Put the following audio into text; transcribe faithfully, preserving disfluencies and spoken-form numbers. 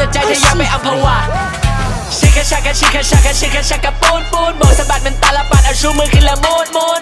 แต่ใจเธอยังไม่อัมพวาชิคาชากะชิคาชากะชิคาชากะปูนปูนโบกสะบัดมันตาละปัดเอาชูมือขึ้นละมูนมูน